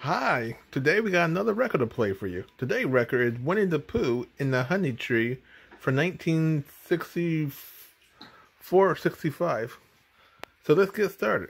Hi, today we got another record to play for you. Today's record is Winnie the Pooh in the Honey Tree for 1964-65. So let's get started.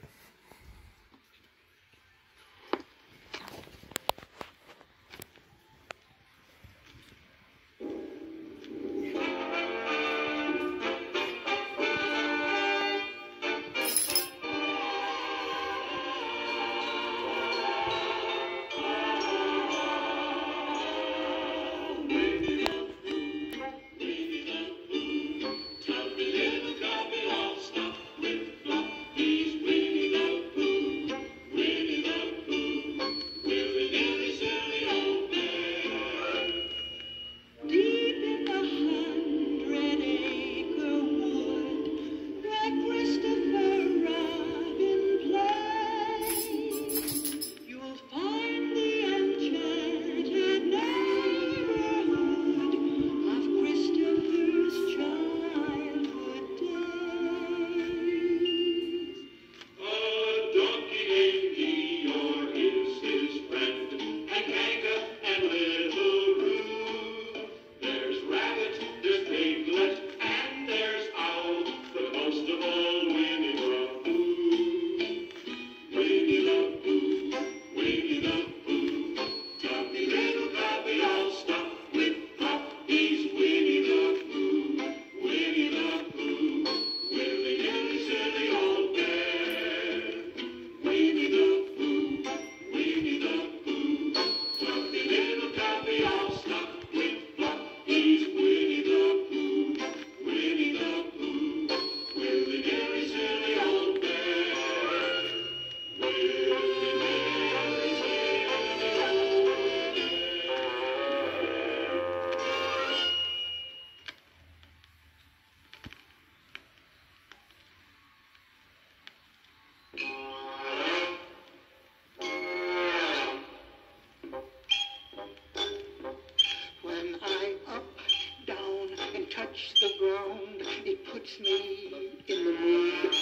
Touch the ground, it puts me in the mood.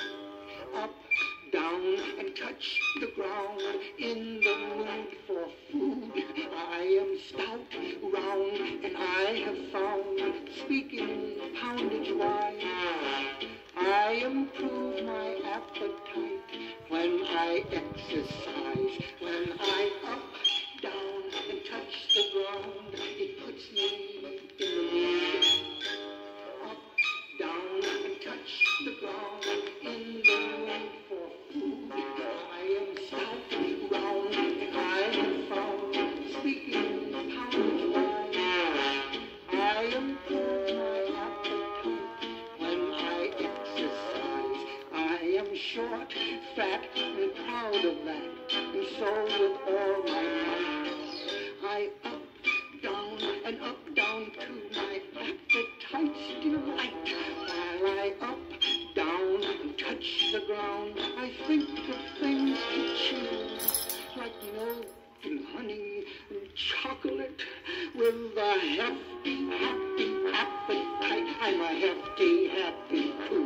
Up, down, and touch the ground, in the mood for food. I am stout, round, and I have found, speaking poundage-wise, I improve my appetite when I exercise. When I up, down, and touch the ground, it puts me in the mood. Touch the ground in the mood for food. I am stout, round, and I have found, speaking poundage-wise, I improve my appetite when I exercise. I am short, fat, and proud of that, and so with all my might, I up, down to my appetite's delight. I up, down, and touch the ground, I think of things to chew, like milk and honey and chocolate, with a hefty, happy appetite. I'm a hefty, happy pooh.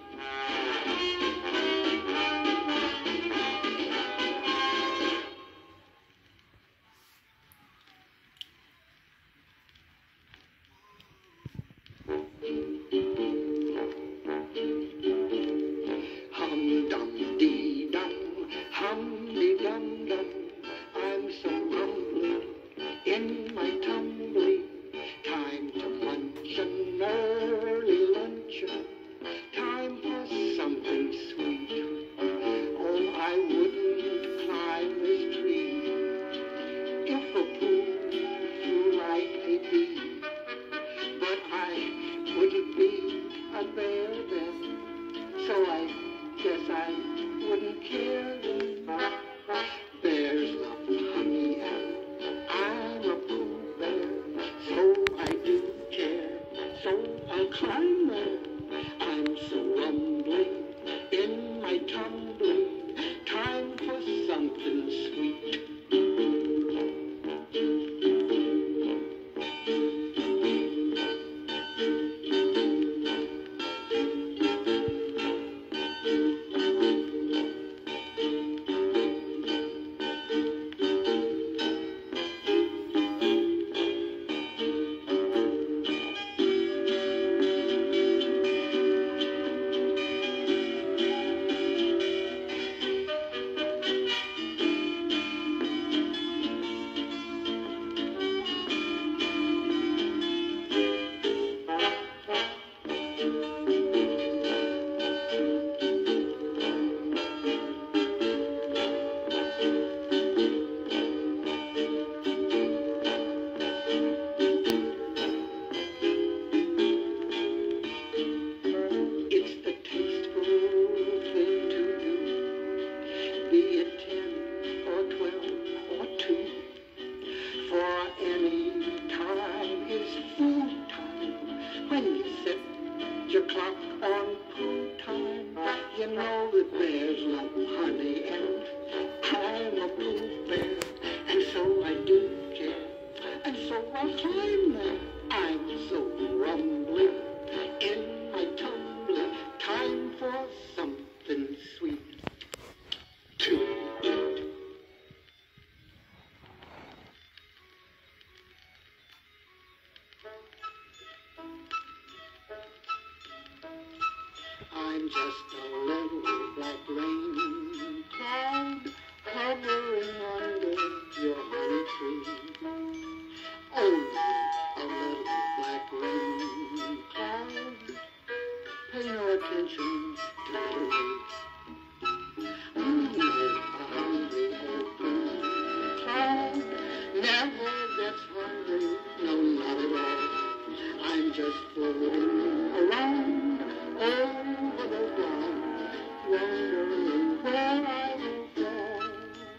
I'm so hungry in my tumbly. Time to munch an early luncheon. Time for something sweet. Oh, I wouldn't climb this tree if a pooh flew like a bee. But I wouldn't be a bear then, so I guess I wouldn't care then. Bears just a little black rain cloud hovering under your honey tree. Only a little black rain cloud. Pay no attention to me. A hungry old cloud never gets hungry, no, not at all. I'm just floating around over the ground, wondering where I will fall.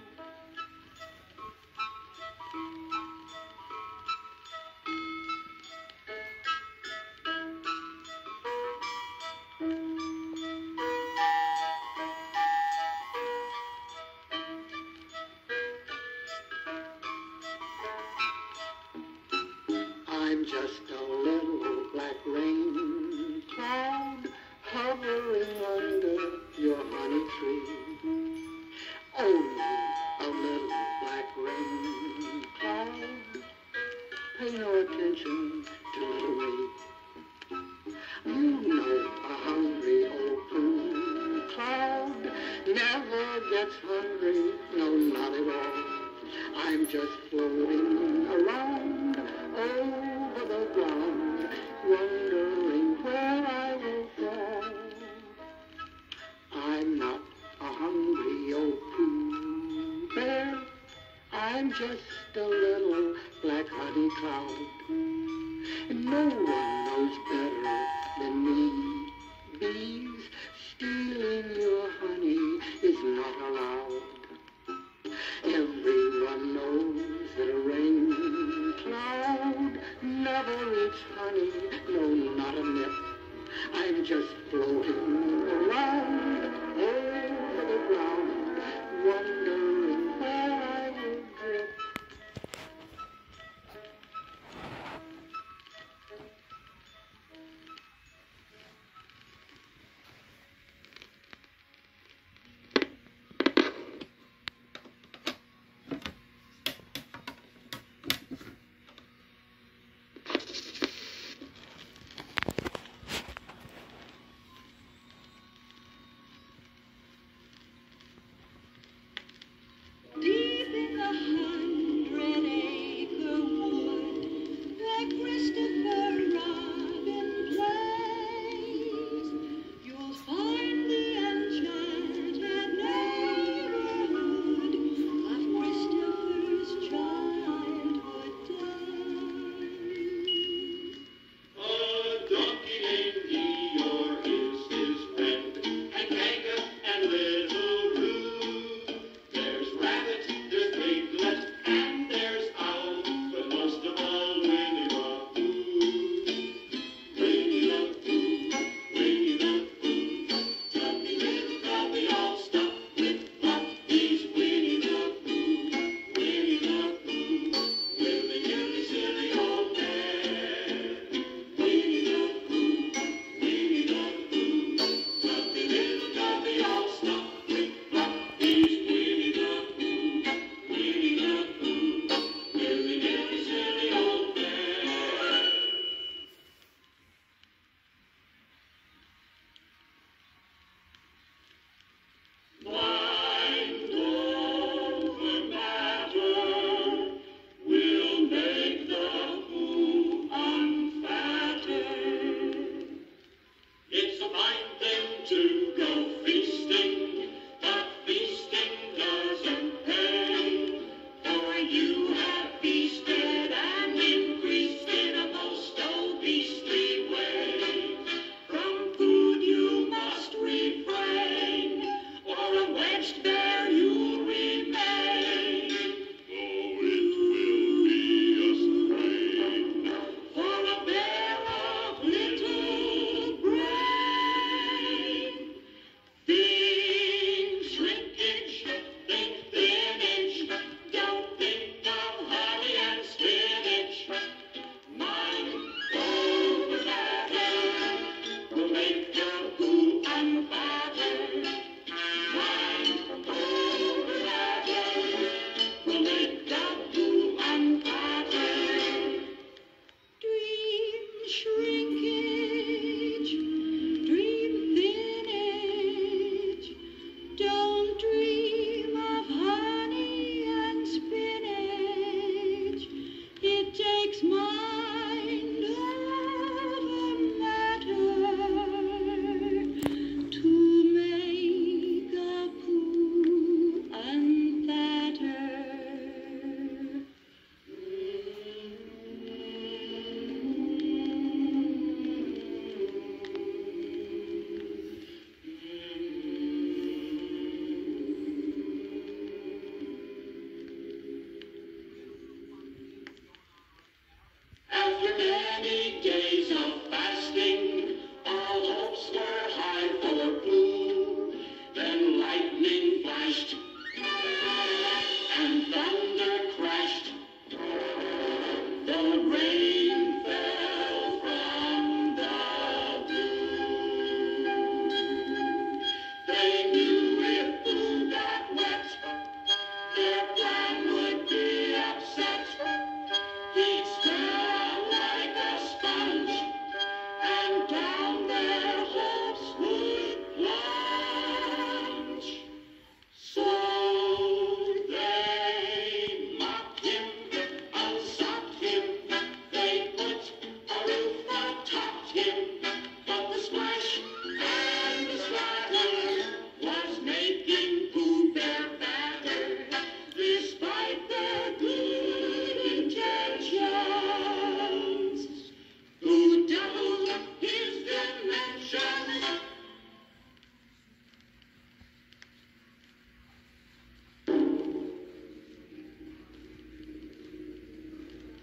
I'm just a little black rain cloud hovering under your honey tree. Only a little black rain cloud. Pay no attention to me. You know a hungry old pooh cloud never gets hungry, no, not at all. I'm just floating around over the ground, wondering where I will fall. I'm not a hungry old pooh bear. I'm just a little black honey cloud. And no one knows better than me. Bees stealing your honey is not allowed. Everyone knows that a rain cloud never eats honey, no, not a nip. I'm just floating around over the ground, wondering where I will drip.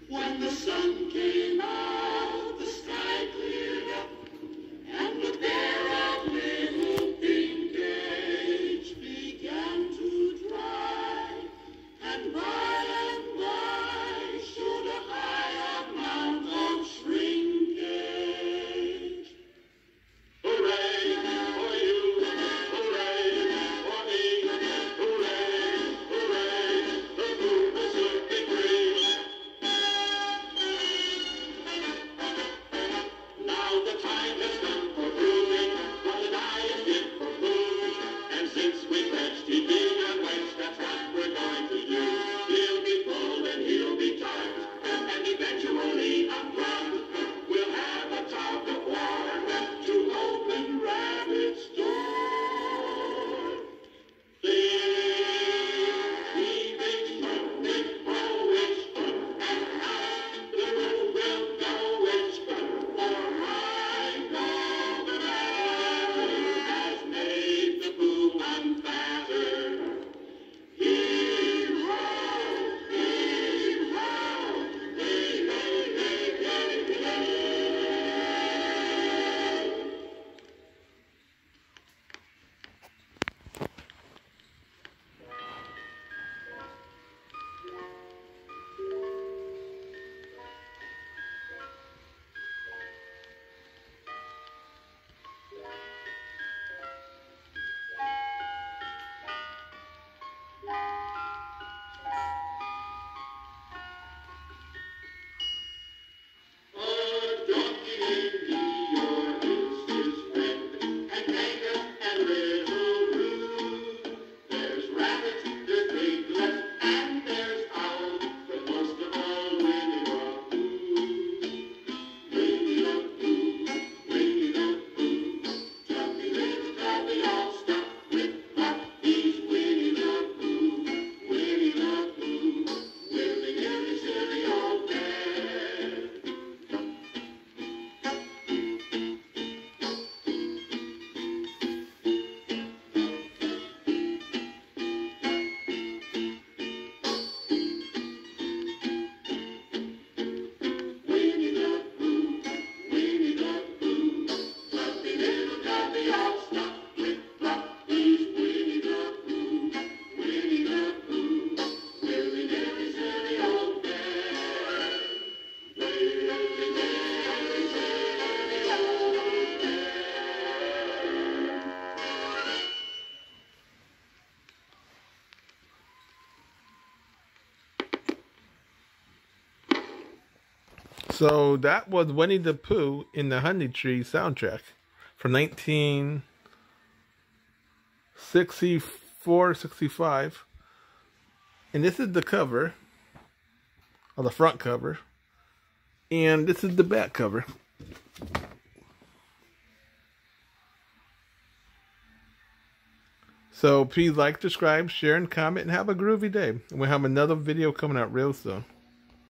When the sun came out, the sky cleared up, and the bare of little pink cage began to dry, and by showed a high amount of shrinkage. Hooray for you, hooray for me, hooray, hooray, the Pooh will soon be free. Now the time has come for proving what an eye is fit for food. And since we fetched him big and wedged, that's what we're going to do. He'll be pulled and he'll be tugged, and eventually unplugged. We'll have a tug of war to open Rabbit's door. Leaving big Polish and out the room will go its for I know the matter has made the Pooh unfatter. Hee-ho, hee-ho, hee-hey-hey-hey-hey. A donkey named Eeyore is his friend, and Angus and Little Roo. There's Rabbit, there's Piglet, and there's Owl, but most of all Winnie the Pooh. Winnie the Pooh, Winnie the Pooh, Tubby little Tubby, all stuck with puppies. Winnie the Pooh, Winnie the Pooh, willy nilly silly old man. Winnie the Pooh, Winnie the Pooh, fluffy little Tubby, all stuck with puppies. Winnie the Pooh, Winnie the Pooh, willy nilly silly old man. Willy nilly silly old man. So that was Winnie the Pooh in the Honey Tree soundtrack from 1964, 65. And this is the cover, or the front cover. And this is the back cover. So please like, subscribe, share, and comment, and have a groovy day. And we'll have another video coming out real soon.